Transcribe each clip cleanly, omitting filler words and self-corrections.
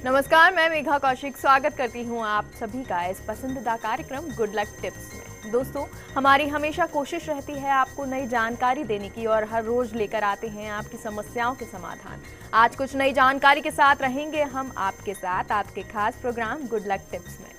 नमस्कार, मैं मेघा कौशिक स्वागत करती हूँ आप सभी का इस पसंदीदा कार्यक्रम गुड लक टिप्स में। दोस्तों, हमारी हमेशा कोशिश रहती है आपको नई जानकारी देने की और हर रोज लेकर आते हैं आपकी समस्याओं के समाधान। आज कुछ नई जानकारी के साथ रहेंगे हम आपके साथ आपके खास प्रोग्राम गुड लक टिप्स में।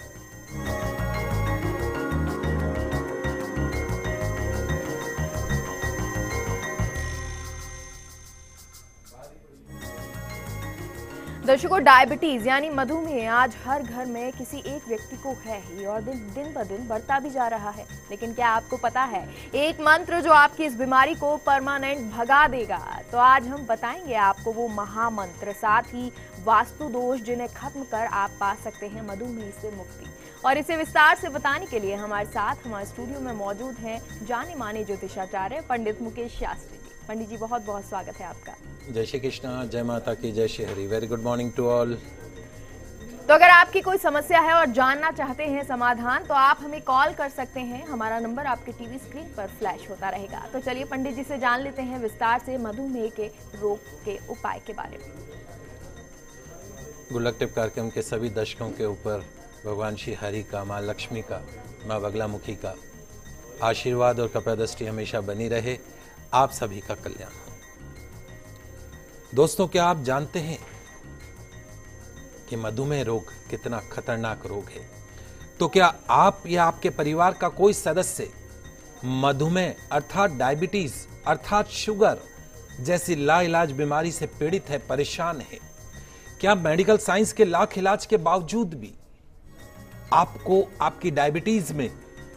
दर्शकों, डायबिटीज यानी मधुमेह आज हर घर में किसी एक व्यक्ति को है ही और दिन ब दिन बढ़ता भी जा रहा है। लेकिन क्या आपको पता है एक मंत्र जो आपकी इस बीमारी को परमानेंट भगा देगा? तो आज हम बताएंगे आपको वो महामंत्र, साथ ही वास्तु दोष जिन्हें खत्म कर आप पा सकते हैं मधुमेह से मुक्ति। और इसे विस्तार से बताने के लिए हमारे साथ हमारे स्टूडियो में मौजूद हैं जाने माने ज्योतिषाचार्य पंडित मुकेश शास्त्री जी। पंडित जी, बहुत बहुत स्वागत है आपका। जय श्री कृष्णा, जय माता की, जय Shri Hari. Very good morning to all. तो अगर आपकी कोई समस्या है और जानना चाहते हैं समाधान, तो आप हमें कॉल कर सकते हैं। हमारा नंबर आपके टीवी स्क्रीन पर फ्लैश होता रहेगा। तो चलिए पंडित जी से जान लेते हैं विस्तार से मधुमेह के रोग के उपाय के बारे में। गुड लक टिप कार्यक्रम के सभी दर्शकों के ऊपर भगवान श्री हरि का, माँ लक्ष्मी का, माँ बगलामुखी का आशीर्वाद और कृपा दृष्टि हमेशा बनी रहे। आप सभी का कल्याण हो। दोस्तों, क्या आप जानते हैं कि मधुमेह रोग कितना खतरनाक रोग है? तो क्या आप या आपके परिवार का कोई सदस्य मधुमेह अर्थात डायबिटीज अर्थात शुगर जैसी लाइलाज बीमारी से पीड़ित है, परेशान है? क्या मेडिकल साइंस के लाख इलाज के बावजूद भी आपको आपकी डायबिटीज में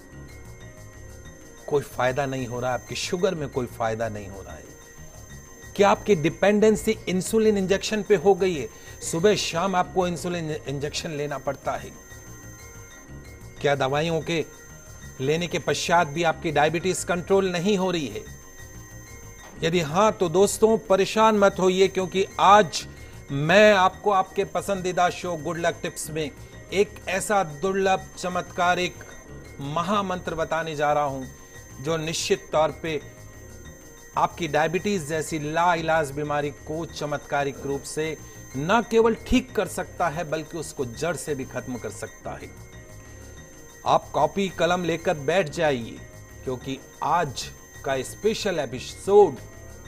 कोई फायदा नहीं हो रहा है, आपकी शुगर में कोई फायदा नहीं हो रहा है? क्या आपकी डिपेंडेंसी इंसुलिन इंजेक्शन पे हो गई है? सुबह शाम आपको इंसुलिन इंजेक्शन लेना पड़ता है। क्या दवाइयों के लेने के पश्चात भी आपकी डायबिटीज कंट्रोल नहीं हो रही है? यदि हां, तो दोस्तों परेशान मत होइए, क्योंकि आज मैं आपको आपके पसंदीदा शो गुड लक टिप्स में एक ऐसा दुर्लभ चमत्कारिक महामंत्र बताने जा रहा हूं जो निश्चित तौर पे आपकी डायबिटीज जैसी लाइलाज बीमारी को चमत्कारिक रूप से न केवल ठीक कर सकता है, बल्कि उसको जड़ से भी खत्म कर सकता है। आप कॉपी कलम लेकर बैठ जाइए, क्योंकि आज का स्पेशल एपिसोड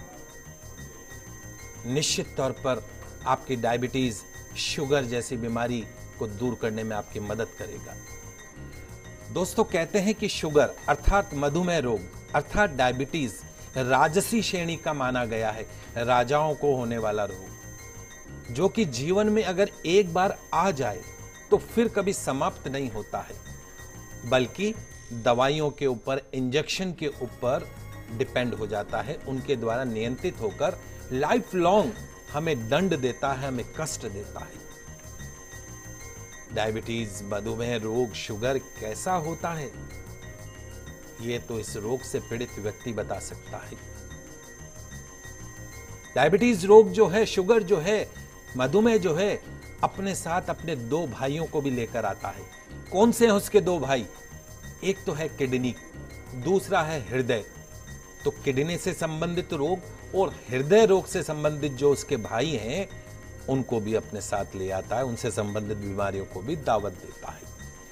निश्चित तौर पर आपकी डायबिटीज, शुगर जैसी बीमारी को दूर करने में आपकी मदद करेगा। दोस्तों, कहते हैं कि शुगर अर्थात मधुमेह रोग अर्थात डायबिटीज राजसी श्रेणी का माना गया है, राजाओं को होने वाला रोग, जो कि जीवन में अगर एक बार आ जाए तो फिर कभी समाप्त नहीं होता है, बल्कि दवाइयों के ऊपर, इंजेक्शन के ऊपर डिपेंड हो जाता है। उनके द्वारा नियंत्रित होकर लाइफ लॉन्ग हमें दंड देता है, हमें कष्ट देता है। डायबिटीज, मधुमेह रोग, शुगर कैसा होता है, ये तो इस रोग से पीड़ित व्यक्ति बता सकता है। डायबिटीज रोग जो है, शुगर जो है, मधुमेह जो है, अपने साथ अपने दो भाइयों को भी लेकर आता है। कौन से हैं उसके दो भाई? एक तो है किडनी, दूसरा है हृदय। तो किडनी से संबंधित रोग और हृदय रोग से संबंधित जो उसके भाई हैं, उनको भी अपने साथ ले आता है, उनसे संबंधित बीमारियों को भी दावत देता है।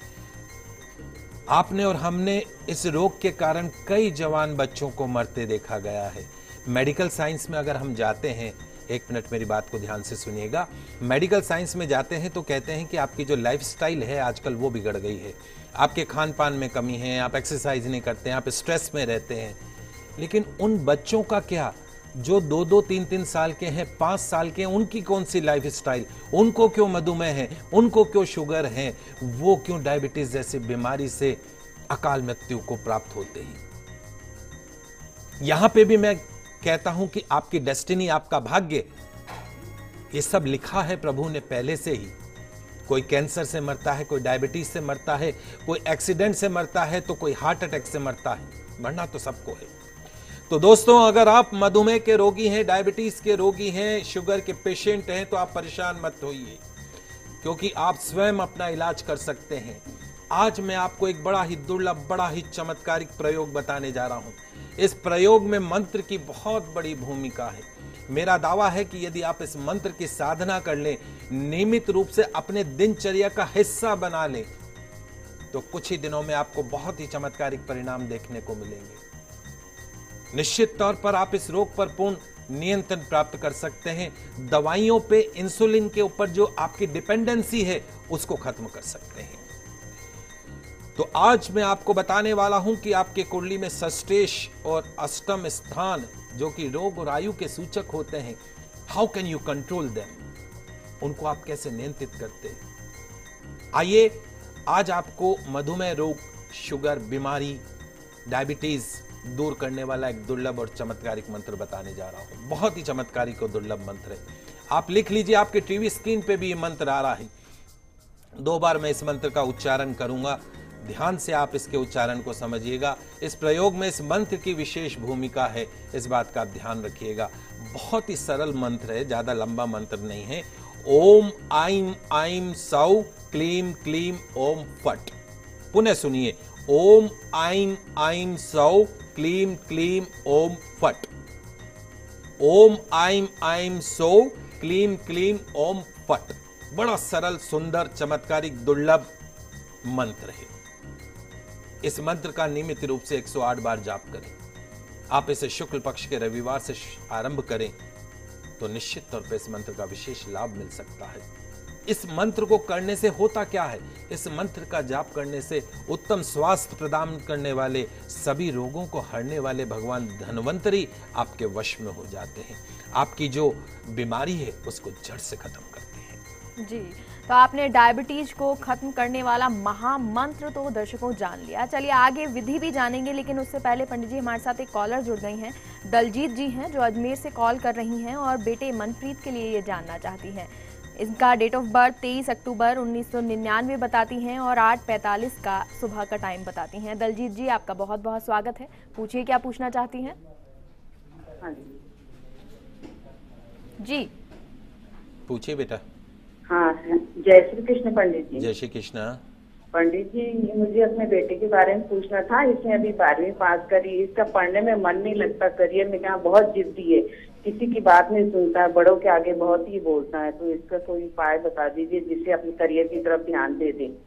आपने और हमने इस रोग के कारण कई जवान बच्चों को मरते देखा गया है। मेडिकल साइंस में अगर हम जाते हैं, एक मिनट मेरी बात को ध्यान से सुनिएगा, मेडिकल साइंस में जाते हैं तो कहते हैं कि आपकी जो लाइफस्टाइल है आजकल वो बिगड़ गई है, आपके खान पान में कमी है, आप एक्सरसाइज नहीं करते हैं, आप स्ट्रेस में रहते हैं। लेकिन उन बच्चों का क्या जो 2-2, 3-3 साल के हैं, 5 साल के हैं, उनकी कौन सी लाइफ स्टाइल? उनको क्यों मधुमेह है? उनको क्यों शुगर है? वो क्यों डायबिटीज जैसी बीमारी से अकाल मृत्यु को प्राप्त होते हैं? यहां पे भी मैं कहता हूं कि आपकी डेस्टिनी, आपका भाग्य, ये सब लिखा है प्रभु ने पहले से ही। कोई कैंसर से मरता है, कोई डायबिटीज से मरता है, कोई एक्सीडेंट से मरता है, तो कोई हार्ट अटैक से मरता है। मरना तो सबको है। तो दोस्तों, अगर आप मधुमेह के रोगी हैं, डायबिटीज के रोगी हैं, शुगर के पेशेंट हैं, तो आप परेशान मत होइए, क्योंकि आप स्वयं अपना इलाज कर सकते हैं। आज मैं आपको एक बड़ा ही दुर्लभ, बड़ा ही चमत्कारिक प्रयोग बताने जा रहा हूं। इस प्रयोग में मंत्र की बहुत बड़ी भूमिका है। मेरा दावा है कि यदि आप इस मंत्र की साधना कर लें, नियमित रूप से अपने दिनचर्या का हिस्सा बना लें, तो कुछ ही दिनों में आपको बहुत ही चमत्कारिक परिणाम देखने को मिलेंगे। निश्चित तौर पर आप इस रोग पर पूर्ण नियंत्रण प्राप्त कर सकते हैं। दवाइयों पे, इंसुलिन के ऊपर जो आपकी डिपेंडेंसी है, उसको खत्म कर सकते हैं। तो आज मैं आपको बताने वाला हूं कि आपके कुंडली में षष्ठेश और अष्टम स्थान, जो कि रोग और आयु के सूचक होते हैं, how can you control them, उनको आप कैसे नियंत्रित करते हैं। आइए आज आपको मधुमेह रोग, शुगर बीमारी, डायबिटीज दूर करने वाला एक दुर्लभ और चमत्कारिक मंत्र बताने जा रहा हूं। बहुत ही चमत्कारिक और दुर्लभ मंत्र है। आप लिख लीजिए, आपके टीवी स्क्रीन पे भी ये मंत्र आ रहा है। 2 बार मैं इस मंत्र का उच्चारण करूंगा, ध्यान से आप इसके उच्चारण को समझिएगा। इस प्रयोग में इस मंत्र की विशेष भूमिका है, इस बात का आप ध्यान रखिएगा। बहुत ही सरल मंत्र है, ज्यादा लंबा मंत्र नहीं है। ओम आइम आइम सौ क्लीम क्लीम ओम फट। पुनः सुनिए, ओम आइम आइम सौ क्लीम क्लीम ओम फट। ओम आइम आइम सौ क्लीम क्लीम ओम फट। बड़ा सरल, सुंदर, चमत्कारिक, दुर्लभ मंत्र है। इस मंत्र का नियमित रूप से 108 बार जाप करें। आप इसे शुक्ल पक्ष के रविवार से आरंभ करें तो निश्चित तौर पर इस मंत्र का विशेष लाभ मिल सकता है। इस मंत्र को करने से होता क्या है? इस मंत्र का जाप करने से उत्तम स्वास्थ्य प्रदान करने वाले, सभी रोगों को हरने वाले भगवान धन्वंतरी आपके वश में हो जाते हैं। आपकी जो बीमारी है उसको जड़ से खत्म करते हैं। जी, तो आपने डायबिटीज को खत्म करने वाला महामंत्र तो दर्शकों जान लिया। चलिए आगे विधि भी जानेंगे, लेकिन उससे पहले पंडित जी हमारे साथ एक कॉलर जुड़ गई हैं। दलजीत जी हैं जो अजमेर से कॉल कर रही हैं और बेटे मनप्रीत के लिए ये जानना चाहती हैं। इनका डेट ऑफ बर्थ 23 अक्टूबर 1999 बताती हैं और 8:45 का सुबह का टाइम बताती हैं। दलजीत जी, आपका बहुत बहुत स्वागत है। पूछिए क्या पूछना चाहती हैं। हाँ जी पूछिए बेटा। हाँ, जय श्री कृष्ण पंडित जी। जय श्री कृष्ण। पंडित जी, मुझे अपने बेटे के बारे में पूछना था। इसने अभी 12वीं पास करी, इसका पढ़ने में मन नहीं लगता, करियर में कहा बहुत जिद्दी है, किसी की बात नहीं सुनता है, बड़ों के आगे बहुत ही बोलता है। तो इसका कोई उपाय बता दीजिए जिससे अपने करियर की तरफ ध्यान दे दे।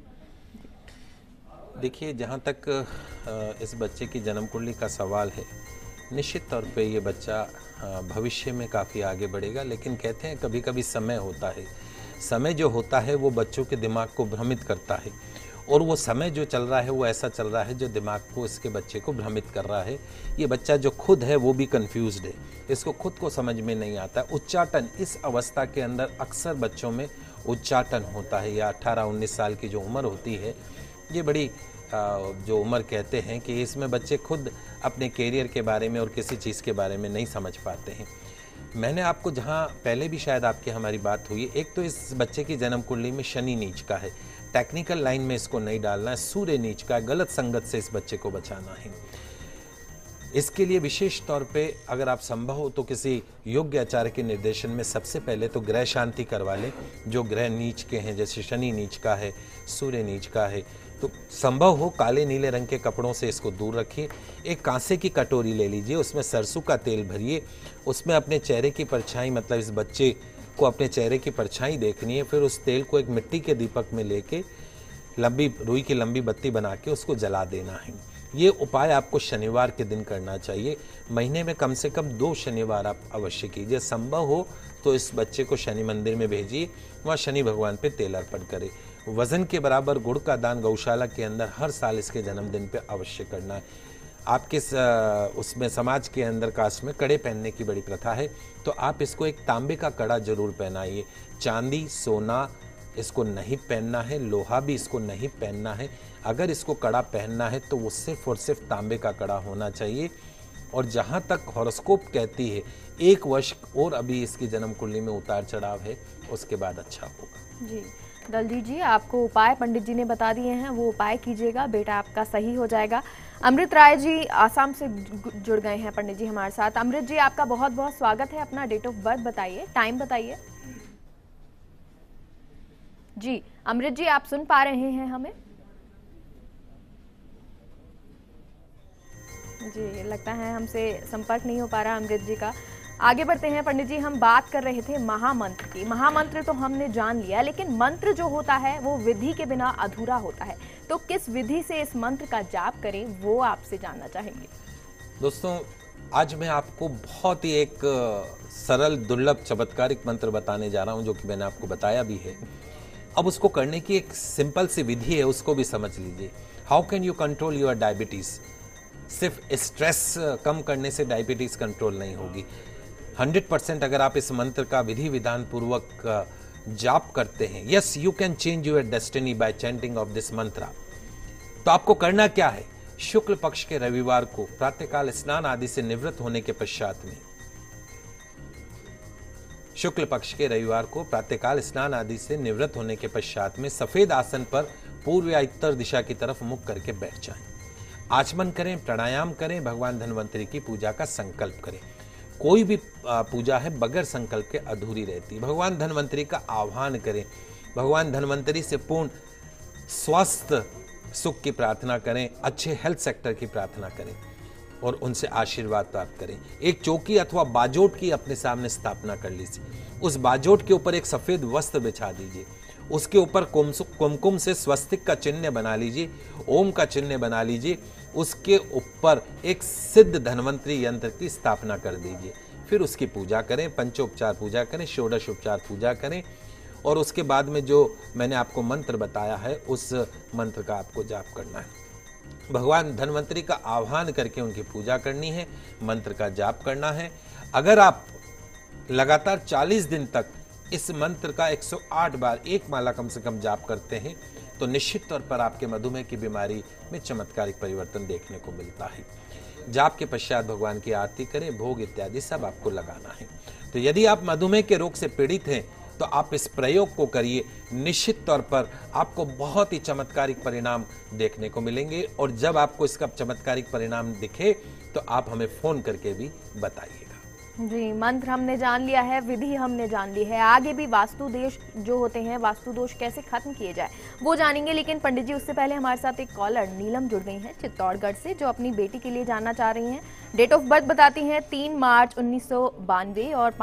देखिए, जहाँ तक इस बच्चे की जन्म कुंडली का सवाल है, निश्चित तौर पे ये बच्चा भविष्य में काफ़ी आगे बढ़ेगा, लेकिन कहते हैं कभी कभी समय होता है। समय जो होता है वो बच्चों के दिमाग को भ्रमित करता है, और वो समय जो चल रहा है वो ऐसा चल रहा है जो दिमाग को, इसके बच्चे को भ्रमित कर रहा है। ये बच्चा जो खुद है वो भी कंफ्यूज्ड है, इसको खुद को समझ में नहीं आता। उच्चाटन, इस अवस्था के अंदर अक्सर बच्चों में उच्चाटन होता है, या 18-19 साल की जो उम्र होती है, ये बड़ी जो उम्र कहते हैं कि इसमें बच्चे खुद अपने कैरियर के बारे में और किसी चीज़ के बारे में नहीं समझ पाते हैं। मैंने आपको, जहाँ पहले भी शायद आपकी हमारी बात हुई, एक तो इस बच्चे की जन्म कुंडली में शनि नीच का है, टेक्निकल लाइन में इसको नहीं डालना है। सूर्य नीच का है, गलत संगत से इस बच्चे को बचाना है। इसके लिए विशेष तौर पे अगर आप संभव हो तो किसी योग्य आचार्य के निर्देशन में सबसे पहले तो ग्रह शांति करवा लें। जो ग्रह नीच के हैं, जैसे शनि नीच का है, सूर्य नीच का है, तो संभव हो काले नीले रंग के कपड़ों से इसको दूर रखिए। एक कांसे की कटोरी ले लीजिए, उसमें सरसों का तेल भरिए, उसमें अपने चेहरे की परछाई, मतलब इस बच्चे को अपने चेहरे की परछाई देखनी है। फिर उस तेल को एक मिट्टी के दीपक में लेके लंबी रुई की लंबी बत्ती बना के उसको जला देना है। ये उपाय आपको शनिवार के दिन करना चाहिए। महीने में कम से कम 2 शनिवार आप अवश्य कीजिए। संभव हो तो इस बच्चे को शनि मंदिर में भेजिए, वहाँ शनि भगवान पे तेल अर्पण करें। वजन के बराबर गुड़ का दान गौशाला के अंदर हर साल इसके जन्मदिन पे अवश्य करना है। आपके उसमें समाज के अंदर कास्ट में कड़े पहनने की बड़ी प्रथा है, तो आप इसको एक तांबे का कड़ा जरूर पहनाइए। चांदी, सोना इसको नहीं पहनना है, लोहा भी इसको नहीं पहनना है। अगर इसको कड़ा पहनना है तो वो सिर्फ और सिर्फ तांबे का कड़ा होना चाहिए। और जहाँ तक हॉरोस्कोप कहती है, 1 वर्ष और अभी इसकी जन्म कुंडली में उतार चढ़ाव है, उसके बाद अच्छा होगा। जी, दलजीत जी, आपको उपाय पंडित जी ने बता दिए हैं, वो उपाय कीजिएगा, बेटा आपका सही हो जाएगा। अमृत राय जी आसाम से जुड़ गए हैं पंडित जी हमारे साथ। अमृत जी, आपका बहुत बहुत स्वागत है। अपना डेट ऑफ बर्थ बताइए, टाइम बताइए। जी अमृत जी, आप सुन पा रहे हैं हमें? जी, लगता है हमसे संपर्क नहीं हो पा रहा अमृत जी का। आगे बढ़ते हैं पंडित जी। हम बात कर रहे थे महामंत्र की। महामंत्र तो हमने जान लिया, लेकिन मंत्र जो होता है वो विधि के बिना अधूरा होता है। तो किस विधि से इस मंत्र का जाप करें, वो आपसे जानना चाहेंगे। दोस्तों, आज मैं आपको बहुत ही एक सरल, दुर्लभ, चमत्कारिक मंत्र बताने जा रहा हूं, जो कि मैंने आपको बताया भी है। अब उसको करने की एक सिंपल सी विधि है, उसको भी समझ लीजिए। How can you control your diabetes. सिर्फ स्ट्रेस कम करने से डायबिटीज कंट्रोल नहीं होगी। 100% अगर आप इस मंत्र का विधि विधान पूर्वक जाप करते हैं, yes, you can change your destiny by chanting of this mantra. तो आपको करना क्या है? शुक्ल पक्ष के रविवार को प्रातःकाल स्नान आदि से निवृत्त होने के पश्चात में, शुक्ल पक्ष के रविवार को प्रातःकाल स्नान आदि से निवृत्त होने के पश्चात में सफेद आसन पर पूर्व या उत्तर दिशा की तरफ मुख करके बैठ जाएं। आचमन करें, प्राणायाम करें, भगवान धन्वंतरी की पूजा का संकल्प करें। कोई भी पूजा है बगैर संकल्प के अधूरी रहती है। भगवान धन्वंतरी का आह्वान करें, भगवान धन्वंतरी से पूर्ण स्वस्थ सुख की प्रार्थना करें, अच्छे हेल्थ सेक्टर की प्रार्थना करें और उनसे आशीर्वाद प्राप्त करें। एक चौकी अथवा बाजोट की अपने सामने स्थापना कर लीजिए। उस बाजोट के ऊपर एक सफेद वस्त्र बिछा दीजिए। उसके ऊपर कुमकुम से स्वस्तिक का चिन्ह बना लीजिए, ओम का चिन्ह बना लीजिए। उसके ऊपर एक सिद्ध धन्वंतरी यंत्र की स्थापना कर दीजिए। फिर उसकी पूजा करें, पंचोपचार पूजा करें, षोडश उपचार पूजा करें और उसके बाद में जो मैंने आपको मंत्र बताया है, उस मंत्र का आपको जाप करना है। भगवान धन्वंतरी का आह्वान करके उनकी पूजा करनी है, मंत्र का जाप करना है। अगर आप लगातार 40 दिन तक इस मंत्र का 108 बार एक माला कम से कम जाप करते हैं, तो निश्चित तौर पर आपके मधुमेह की बीमारी में चमत्कारिक परिवर्तन देखने को मिलता है। जाप के पश्चात भगवान की आरती करें, भोग इत्यादि सब आपको लगाना है। तो यदि आप मधुमेह के रोग से पीड़ित हैं, तो आप इस प्रयोग को करिए। निश्चित तौर पर आपको बहुत ही चमत्कारिक परिणाम देखने को मिलेंगे और जब आपको इसका चमत्कारिक परिणाम दिखे तो आप हमें फोन करके भी बताइएगा। जी, मंत्र हमने जान लिया है, विधि हमने जान ली है। आगे भी वास्तु दोष जो होते हैं, वास्तु दोष कैसे खत्म किए जाए, वो जानेंगे। लेकिन पंडित जी, उससे पहले हमारे साथ एक कॉलर नीलम जुड़ गई हैं चित्तौड़गढ़ से, जो अपनी बेटी के लिए जानना चाह रही हैं। डेट ऑफ बर्थ बताती हैं 3 मार्च 1992 और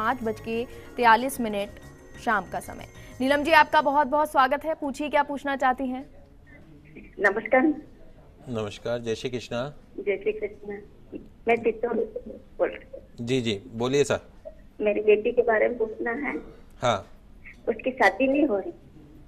5:43 शाम का समय। नीलम जी, आपका बहुत बहुत स्वागत है। पूछिए, क्या पूछना चाहती हैं? नमस्कार। नमस्कार, जय श्री कृष्णा। जय श्री कृष्ण। मैं चित्तौड़ बोल रही हूँ। जी जी, बोलिए सर। मेरी बेटी के बारे में पूछना है। हाँ। उसकी शादी नहीं हो रही।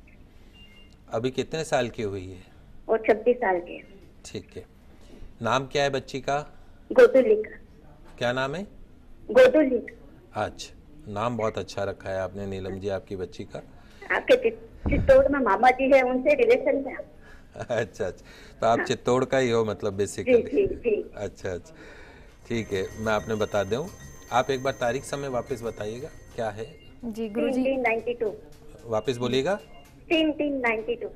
अभी कितने साल की हुई है? वो 26 साल की है। ठीक है। नाम क्या है बच्ची का? गोदुलिका। क्या नाम है? गोदुलिका। अच्छा, नाम बहुत अच्छा रखा है आपने नीलम जी, आपकी बच्ची का। आपके चित्तौड़ में मामा जी है, उनसे रिलेशन में। अच्छा अच्छा, तो आप चित्तौड़ का ही हो मतलब बेसिकली? जी जी। अच्छा अच्छा, ठीक है, मैं आपने बता दूं। आप एक बार तारीख समय वापस बताइएगा, क्या है? जी गुरुजी। 3/3/92। वापस बोलिएगा। 3/3/92।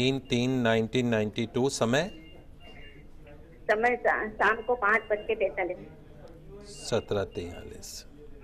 3/3/1992। समय? समय शाम को 5:43। 17:43।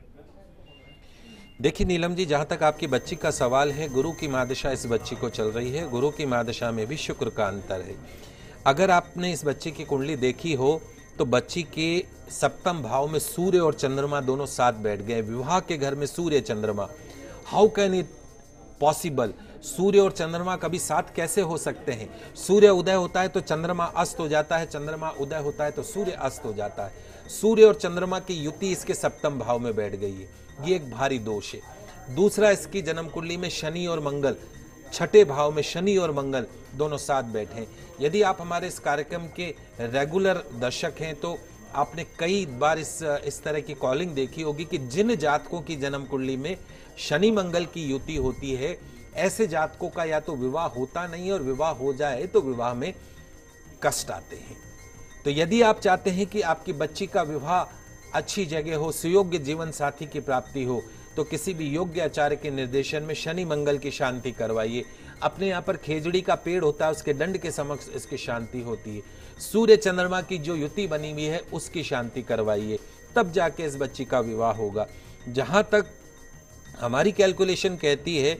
देखिए नीलम जी, जहां तक आपकी बच्ची का सवाल है, गुरु की महादशा इस बच्ची को चल रही है। गुरु की महादशा में भी शुक्र का अंतर है। अगर आपने इस बच्ची की कुंडली देखी हो तो बच्ची के सप्तम भाव में सूर्य और चंद्रमा दोनों साथ बैठ गए। विवाह के घर में सूर्य चंद्रमा, हाउ कैन इट पॉसिबल? सूर्य और चंद्रमा कभी साथ कैसे हो सकते हैं? सूर्य उदय होता है तो चंद्रमा अस्त हो जाता है, चंद्रमा उदय होता है तो सूर्य अस्त हो जाता है। सूर्य और चंद्रमा की युति इसके सप्तम भाव में बैठ गई है, ये एक भारी दोष है। दूसरा, इसकी जन्म कुंडली में शनि और मंगल, छठे भाव में शनि और मंगल दोनों साथ बैठे हैं। यदि आप हमारे इस कार्यक्रम के रेगुलर दर्शक हैं तो आपने कई बार इस तरह की कॉलिंग देखी होगी कि जिन जातकों की जन्म कुंडली में शनि मंगल की युति होती है, ऐसे जातकों का या तो विवाह होता नहीं और विवाह हो जाए तो विवाह में कष्ट आते हैं। तो यदि आप चाहते हैं कि आपकी बच्ची का विवाह अच्छी जगह हो, सुयोग्य जीवन साथी की प्राप्ति हो, तो किसी भी योग्य आचार्य के निर्देशन में शनि मंगल की शांति करवाइए। अपने यहाँ पर खेजड़ी का पेड़ होता है, उसके दंड के समक्ष इसकी शांति होती है। सूर्य चंद्रमा की जो युति बनी हुई है उसकी शांति करवाइए, तब जाके इस बच्ची का विवाह होगा। जहां तक हमारी कैलकुलेशन कहती है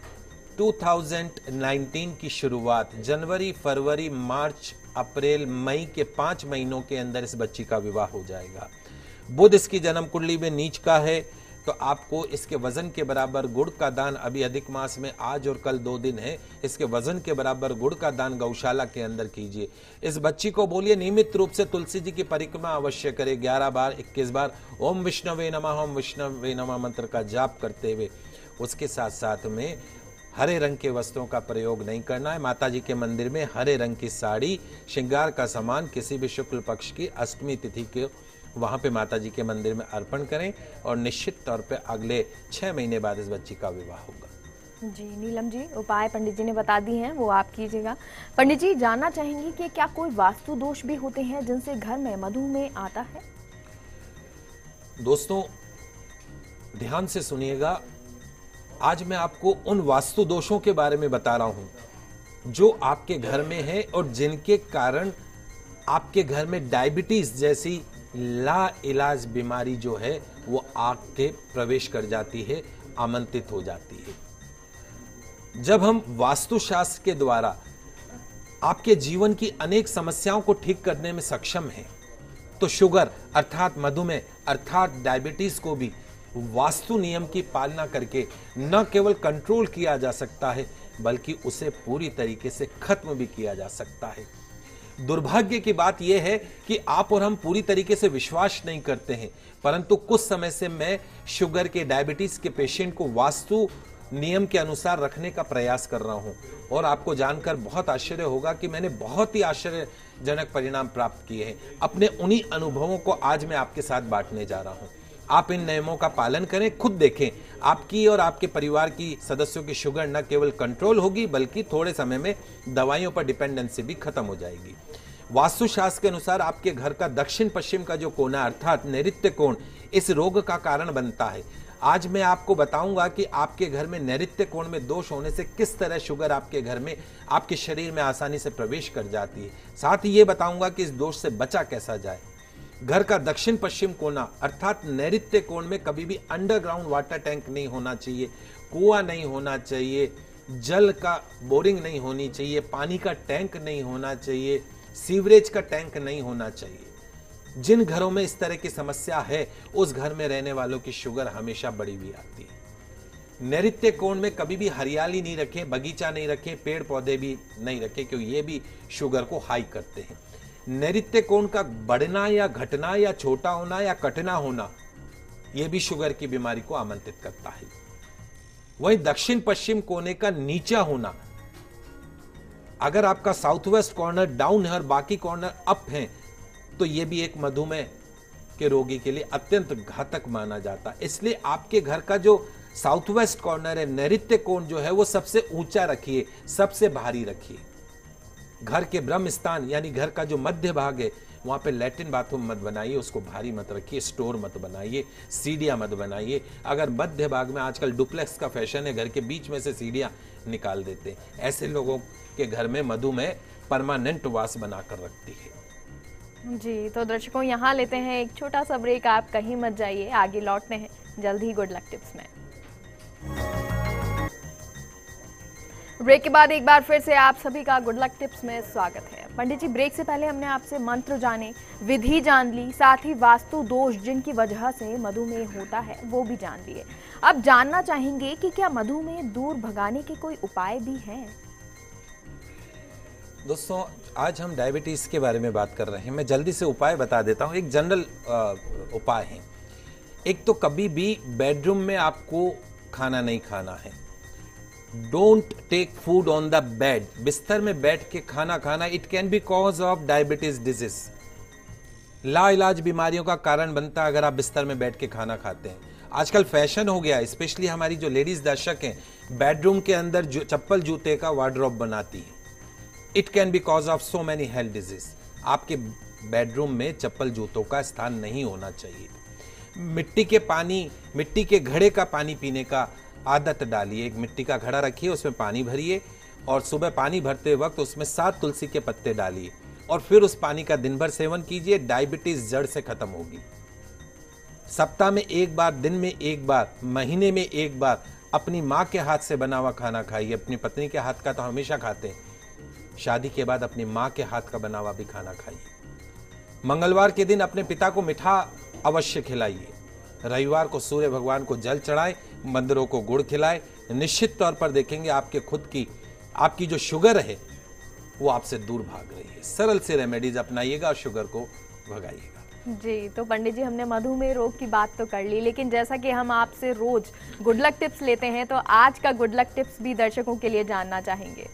2019 की शुरुआत जनवरी, फरवरी, मार्च, अप्रैल, मई के 5 महीनों के अंदर इस बच्ची का विवाह हो जाएगा। बुध इसकी जन्म कुंडली में नीच का है, तो आपको इसके वजन के बराबर गुड़ का दान, अभी अधिक मास में आज और कल 2 दिन है, इसके वजन के बराबर गुड़ का दान गौशाला के अंदर कीजिए। इस बच्ची को बोलिए नियमित रूप से तुलसी जी की परिक्रमा अवश्य करे, 11 बार 21 बार ओम विष्णवे नमः ओम विष्णवे नमः मंत्र का जाप करते हुए। उसके साथ साथ में हरे रंग के वस्त्रों का प्रयोग नहीं करना है। माता जी के मंदिर में हरे रंग की साड़ी, श्रृंगार का सामान किसी भी शुक्ल पक्ष की अष्टमी तिथि के वहां पे माता जी के मंदिर में अर्पण करें और निश्चित तौर पे अगले 6 महीने बाद इस बच्ची का विवाह होगा। जी नीलम जी, उपाय पंडित जी ने बता दी हैं, वो आप कीजिएगा। पंडित जी, जानना चाहेंगे कि क्या कोई वास्तु दोष भी होते हैं जिनसे घर में मधुमेह आता है? दोस्तों ध्यान से सुनिएगा, आज मैं आपको उन वास्तु दोषों के बारे में बता रहा हूं जो आपके घर में है और जिनके कारण आपके घर में डायबिटीज जैसी ला इलाज बीमारी जो है वो आपके प्रवेश कर जाती है, आमंत्रित हो जाती है। जब हम वास्तुशास्त्र के द्वारा आपके जीवन की अनेक समस्याओं को ठीक करने में सक्षम हैं, तो शुगर अर्थात मधुमेह अर्थात डायबिटीज को भी वास्तु नियम की पालना करके न केवल कंट्रोल किया जा सकता है बल्कि उसे पूरी तरीके से खत्म भी किया जा सकता है। दुर्भाग्य की बात यह है कि आप और हम पूरी तरीके से विश्वास नहीं करते हैं, परंतु कुछ समय से मैं शुगर के, डायबिटीज के पेशेंट को वास्तु नियम के अनुसार रखने का प्रयास कर रहा हूं और आपको जानकर बहुत आश्चर्य होगा कि मैंने बहुत ही आश्चर्यजनक परिणाम प्राप्त किए हैं। अपने उन्हीं अनुभवों को आज मैं आपके साथ बांटने जा रहा हूं। आप इन नियमों का पालन करें, खुद देखें, आपकी और आपके परिवार की सदस्यों की शुगर न केवल कंट्रोल होगी बल्कि थोड़े समय में दवाइयों पर डिपेंडेंसी भी खत्म हो जाएगी। वास्तुशास्त्र के अनुसार आपके घर का दक्षिण पश्चिम का जो कोना अर्थात नैऋत्य कोण इस रोग का कारण बनता है। आज मैं आपको बताऊंगा कि आपके घर में नैऋत्य कोण में दोष होने से किस तरह शुगर आपके घर में, आपके शरीर में आसानी से प्रवेश कर जाती है। साथ ही ये बताऊंगा कि इस दोष से बचा कैसा जाए। घर का दक्षिण पश्चिम कोना अर्थात नैऋत्य कोण में कभी भी अंडरग्राउंड वाटर टैंक नहीं होना चाहिए, कुआं नहीं होना चाहिए, जल का बोरिंग नहीं होनी चाहिए, पानी का टैंक नहीं होना चाहिए, सीवरेज का टैंक नहीं होना चाहिए। जिन घरों में इस तरह की समस्या है उस घर में रहने वालों की शुगर हमेशा बढ़ी हुई आती है। नैऋत्य कोण में कभी भी हरियाली नहीं रखें, बगीचा नहीं रखें, पेड़ पौधे भी नहीं रखें क्योंकि ये भी शुगर को हाई करते हैं। नैऋत्य कोण का बढ़ना या घटना या छोटा होना या कटना होना यह भी शुगर की बीमारी को आमंत्रित करता है। वहीं दक्षिण पश्चिम कोने का नीचा होना, अगर आपका साउथ वेस्ट कॉर्नर डाउन है और बाकी कॉर्नर अप है तो यह भी एक मधुमेह के रोगी के लिए अत्यंत घातक माना जाता है। इसलिए आपके घर का जो साउथ वेस्ट कॉर्नर है, नैऋत्य कोण जो है वो सबसे ऊंचा रखिए, सबसे भारी रखिए। घर के ब्रह्म स्थान यानी घर का जो मध्य भाग है वहां पे लैट्रिन बाथरूम मत बनाइए, उसको भारी मत रखिए, स्टोर मत बनाइए, सीढ़ियां मत बनाइए। अगर मध्य भाग में, आजकल डुप्लेक्स का फैशन है, घर के बीच में से सीढ़ियां निकाल देते हैं, ऐसे लोगों के घर में मधुमेह परमानेंट वास बनाकर रखती है। जी, तो दर्शकों यहाँ लेते हैं एक छोटा सा ब्रेक, आप कहीं मत जाइए, आगे लौटते हैं जल्द ही गुड लक टिप्स में। ब्रेक के बाद एक बार फिर से आप सभी का गुड लक टिप्स में स्वागत है। पंडित जी, ब्रेक से पहले हमने आपसे मंत्र जाने, विधि जान ली, साथ ही वास्तु दोष जिनकी वजह से मधुमेह होता है वो भी जान लिए। अब जानना चाहेंगे कि क्या मधुमेह दूर भगाने के कोई उपाय भी हैं? दोस्तों आज हम डायबिटीज के बारे में बात कर रहे हैं। मैं जल्दी से उपाय बता देता हूं। एक जनरल उपाय है। एक तो कभी भी बेडरूम में आपको खाना नहीं खाना है। Don't take food on the bed. बिस्तर में बैठ के खाना खाना it can be cause of diabetes disease. लाइलाज बीमारियों का कारण बनता है अगर आप बिस्तर में बैठ के खाना खाते हैं। आजकल फैशन हो गया, स्पेशली हमारी जो लेडीज दर्शक हैं, बेडरूम के अंदर जो चप्पल जूते का वार्डरोब बनाती है। It can be cause of so many health disease. आपके बेडरूम में चप्पल जूतों का स्थान नहीं होना चाहिए। मिट्टी के घड़े का पानी पीने का आदत डालिए। एक मिट्टी का घड़ा रखिए, उसमें पानी भरिए और सुबह पानी भरते वक्त उसमें 7 तुलसी के पत्ते डालिए और फिर उस पानी का दिन भर सेवन कीजिए। डायबिटीज जड़ से खत्म होगी। सप्ताह में एक बार, दिन में एक बार, महीने में एक बार अपनी माँ के हाथ से बना हुआ खाना खाइए। अपनी पत्नी के हाथ का तो हमेशा खाते हैं, शादी के बाद अपनी माँ के हाथ का बना हुआ भी खाना खाइए। मंगलवार के दिन अपने पिता को मीठा अवश्य खिलाइए। रविवार को सूर्य भगवान को जल चढ़ाएं, मंदिरों को गुड़ खिलाएं। निश्चित तौर पर देखेंगे आपकी जो शुगर है वो आपसे दूर भाग रही है। सरल से रेमेडीज अपनाइएगा और शुगर को भगाइएगा। जी, तो पंडित जी हमने मधुमेह रोग की बात तो कर ली, लेकिन जैसा कि हम आपसे रोज गुड लक टिप्स लेते हैं, तो आज का गुड लक टिप्स भी दर्शकों के लिए जानना चाहेंगे।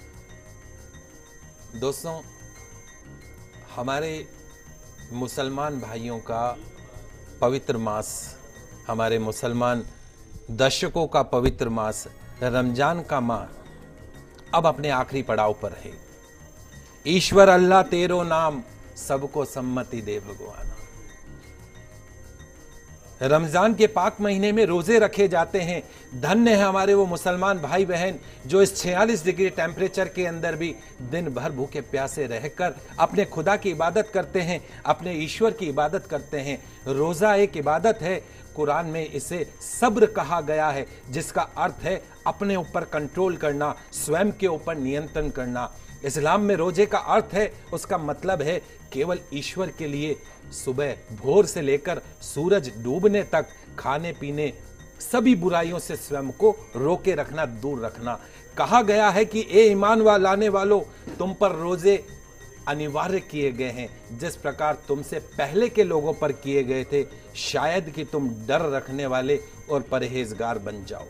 दोस्तों, हमारे मुसलमान भाइयों का पवित्र मास, हमारे मुसलमान दर्शकों का पवित्र मास रमजान का माह अब अपने आखिरी पड़ाव पर है। ईश्वर अल्लाह तेरो नाम, सबको सम्मति दे भगवान। रमजान के पाक महीने में रोजे रखे जाते हैं। धन्य है हमारे वो मुसलमान भाई बहन जो इस 46 डिग्री टेम्परेचर के अंदर भी दिन भर भूखे प्यासे रहकर अपने खुदा की इबादत करते हैं, अपने ईश्वर की इबादत करते हैं। रोजा एक इबादत है। कुरान में इसे सब्र कहा गया है, जिसका अर्थ है अपने ऊपर कंट्रोल करना, स्वयं के ऊपर नियंत्रण करना। इस्लाम में रोजे का अर्थ है, उसका मतलब है केवल ईश्वर के लिए सुबह भोर से लेकर सूरज डूबने तक खाने पीने सभी बुराइयों से स्वयं को रोके रखना, दूर रखना। कहा गया है कि ए ईमान लाने वालों, तुम पर रोजे अनिवार्य किए गए हैं, जिस प्रकार तुमसे पहले के लोगों पर किए गए थे, शायद कि तुम डर रखने वाले और परहेजगार बन जाओ।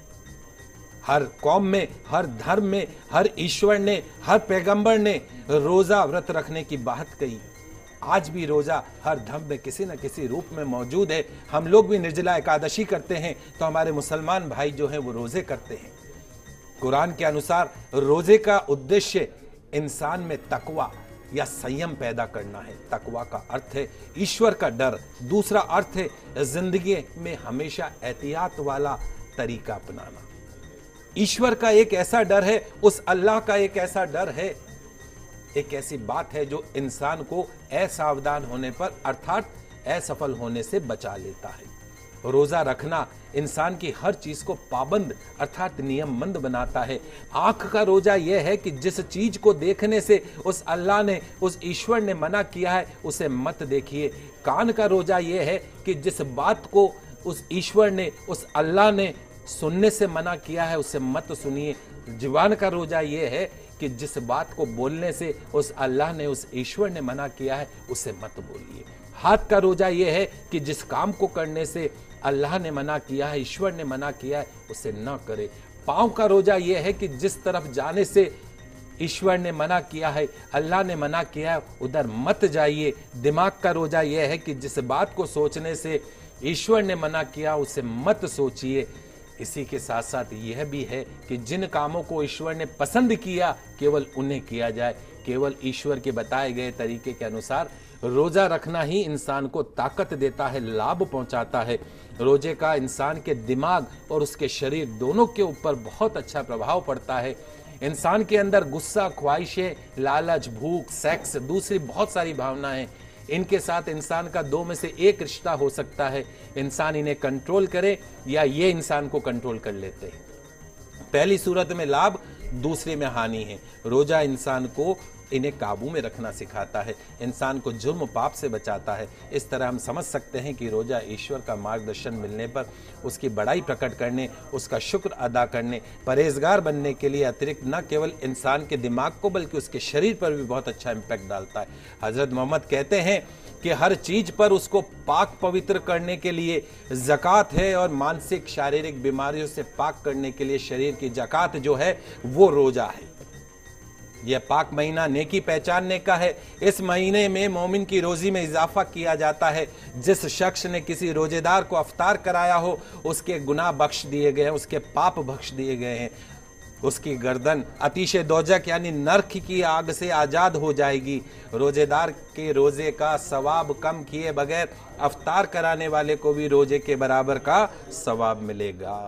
हर कौम में, हर धर्म में, हर ईश्वर ने, हर पैगंबर ने रोजा व्रत रखने की बात कही। आज भी रोजा हर धर्म में किसी न किसी रूप में मौजूद है। हम लोग भी निर्जला एकादशी करते हैं, तो हमारे मुसलमान भाई जो हैं वो रोजे करते हैं। कुरान के अनुसार रोजे का उद्देश्य इंसान में तकवा या संयम पैदा करना है। तकवा का अर्थ है ईश्वर का डर, दूसरा अर्थ है जिंदगी में हमेशा एहतियात वाला तरीका अपनाना। ईश्वर का एक ऐसा डर है, उस अल्लाह का एक ऐसा डर है, एक ऐसी बात है जो इंसान को असावधान होने पर अर्थात असफल होने से बचा लेता है। रोजा रखना इंसान की हर चीज को पाबंद अर्थात नियमबंद बनाता है। आंख का रोजा यह है कि जिस चीज को देखने से उस अल्लाह ने, उस ईश्वर ने मना किया है, उसे मत देखिए। कान का रोजा यह है कि जिस बात को उस ईश्वर ने, उस अल्लाह ने सुनने से मना किया है, उसे मत सुनिए। जुबान का रोजा यह है कि जिस बात को बोलने से उस अल्लाह ने, उस ईश्वर ने मना किया है, उसे मत बोलिए। हाथ का रोजा यह है कि जिस काम को करने से अल्लाह ने मना किया है, ईश्वर ने मना किया है, उसे न करे। पांव का रोजा यह है कि जिस तरफ जाने से ईश्वर ने मना किया है, अल्लाह ने मना किया है, उधर मत जाइए। दिमाग का रोजा यह है कि जिस बात को सोचने से ईश्वर ने मना किया, उसे मत सोचिए। इसी के साथ साथ यह भी है कि जिन कामों को ईश्वर ने पसंद किया, केवल उन्हें किया जाए। केवल ईश्वर के बताए गए तरीके के अनुसार रोजा रखना ही इंसान को ताकत देता है, लाभ पहुंचाता है। रोजे का इंसान के दिमाग और उसके शरीर दोनों के ऊपर बहुत अच्छा प्रभाव पड़ता है। इंसान के अंदर गुस्सा, ख्वाहिशें, लालच, भूख, सेक्स, दूसरी बहुत सारी भावनाएं, इनके साथ इंसान का दो में से एक रिश्ता हो सकता है। इंसान इन्हें कंट्रोल करे या ये इंसान को कंट्रोल कर लेते हैं। पहली सूरत में लाभ, दूसरे में हानि है। रोजा इंसान को इन्हें काबू में रखना सिखाता है, इंसान को जुर्म पाप से बचाता है। इस तरह हम समझ सकते हैं कि रोजा ईश्वर का मार्गदर्शन मिलने पर उसकी बड़ाई प्रकट करने, उसका शुक्र अदा करने, परहेजगार बनने के लिए अतिरिक्त न केवल इंसान के दिमाग को बल्कि उसके शरीर पर भी बहुत अच्छा इम्पैक्ट डालता है। हजरत मोहम्मद कहते हैं कि हर चीज पर उसको पाक पवित्र करने के लिए ज़कात है, और मानसिक शारीरिक बीमारियों से पाक करने के लिए शरीर की ज़कात जो है वो रोजा है। यह पाक महीना नेकी पहचानने का है। इस महीने में मोमिन की रोजी में इजाफा किया जाता है। जिस शख्स ने किसी रोजेदार को अफ्तार कराया हो, उसके गुनाह बख्श दिए गए हैं, उसके पाप बख्श दिए गए हैं। उसकी गर्दन अतीशे दोजक यानी नरक की आग से आजाद हो जाएगी। रोजेदार के रोजे का सवाब कम किए बगैर अफ्तार कराने वाले को भी रोजे के बराबर का सवाब मिलेगा।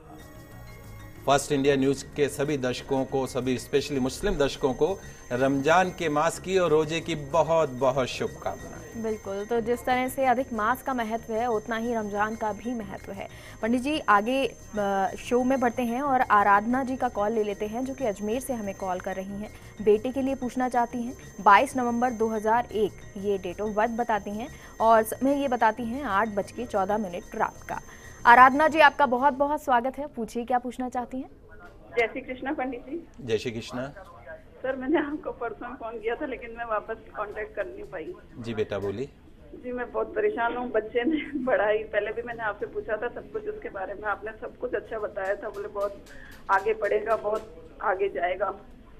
फर्स्ट इंडिया न्यूज के सभी दर्शकों को, सभी स्पेशली मुस्लिम दर्शकों को रमजान के मास की और रोजे की बहुत बहुत शुभकामनाएं। बिल्कुल, तो जिस तरह से अधिक मास का महत्व है उतना ही रमजान का भी महत्व है। पंडित जी आगे शो में बढ़ते हैं और आराधना जी का कॉल ले लेते हैं जो कि अजमेर से हमें कॉल कर रही हैं। बेटे के लिए पूछना चाहती हैं। 22 नवंबर 2001 ये डेट ऑफ बर्थ बताती हैं और समय ये बताती हैं 8:14 रात का। आराधना जी आपका बहुत बहुत स्वागत है, पूछिए क्या पूछना चाहती हैं। जय श्री कृष्णा पंडित जी। जय श्री कृष्णा। सर मैंने आपको परसों फोन किया था लेकिन मैं वापस कांटेक्ट कर नहीं पाई। जी बेटा बोली। जी मैं बहुत परेशान हूँ। बच्चे ने पढ़ाई पहले भी मैंने आपसे पूछा था सब कुछ उसके बारे में, आपने सब कुछ अच्छा बताया था, बोले बहुत आगे पढ़ेगा, बहुत आगे जाएगा।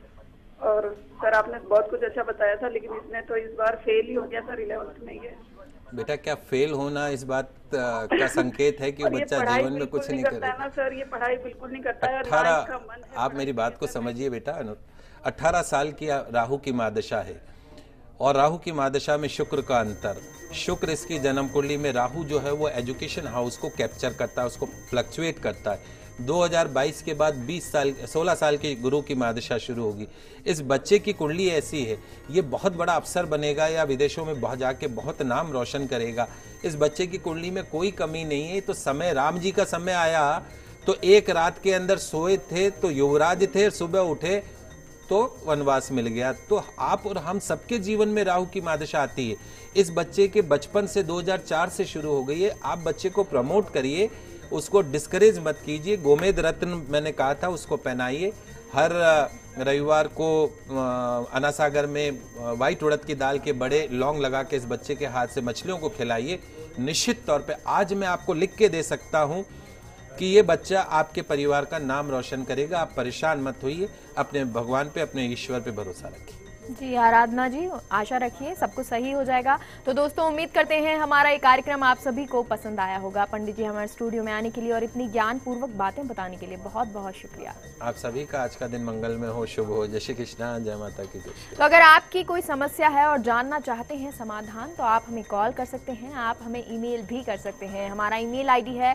और सर आपने बहुत कुछ अच्छा बताया था लेकिन इसने तो इस बार फेल ही हो गया सर 11th में। ये बेटा क्या फेल होना इस बात का संकेत है कि बच्चा जीवन में कुछ नहीं करेगा ना सर, ये पढ़ाई बिल्कुल नहीं करता है। 18 आप मेरी बात को समझिए बेटा, 18 साल की राहु की महादशा है और राहु की महादशा में शुक्र का अंतर, शुक्र इसकी जन्म कुंडली में, राहु जो है वो एजुकेशन हाउस को कैप्चर करता है, उसको फ्लक्चुएट करता है। 2022 के बाद 16 साल की गुरु की महादशा शुरू होगी। इस बच्चे की कुंडली ऐसी है, ये बहुत बड़ा अफसर बनेगा या विदेशों में जाके बहुत नाम रोशन करेगा। इस बच्चे की कुंडली में कोई कमी नहीं है। तो समय राम जी का समय आया तो एक रात के अंदर सोए थे तो युवराज थे, सुबह उठे तो वनवास मिल गया। तो आप और हम सबके जीवन में राहु की महादशा आती है। इस बच्चे के बचपन से 2004 से शुरू हो गई है। आप बच्चे को प्रमोट करिए, उसको डिस्करेज मत कीजिए। गोमेद रत्न मैंने कहा था उसको पहनाइए। हर रविवार को अनासागर में वाइट उड़द की दाल के बड़े लौंग लगा के इस बच्चे के हाथ से मछलियों को खिलाइए। निश्चित तौर पे आज मैं आपको लिख के दे सकता हूं कि ये बच्चा आपके परिवार का नाम रोशन करेगा। आप परेशान मत होइए, अपने भगवान पे, अपने ईश्वर पे भरोसा रखिए। जी आराधना जी आशा रखिए सब कुछ सही हो जाएगा। तो दोस्तों उम्मीद करते हैं हमारा ये कार्यक्रम आप सभी को पसंद आया होगा। पंडित जी हमारे स्टूडियो में आने के लिए और इतनी ज्ञान पूर्वक बातें बताने के लिए बहुत बहुत शुक्रिया। आप सभी का आज का दिन मंगलमय हो, शुभ हो। जय श्री कृष्णा, जय माता की जय। तो अगर आपकी कोई समस्या है और जानना चाहते हैं समाधान तो आप हमें कॉल कर सकते हैं, आप हमें ईमेल भी कर सकते हैं। हमारा ईमेल आईडी है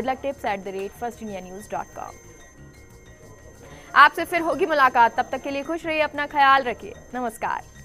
goodlucktips@firstindianews.com। आपसे फिर होगी मुलाकात, तब तक के लिए खुश रहिए, अपना ख्याल रखिए, नमस्कार।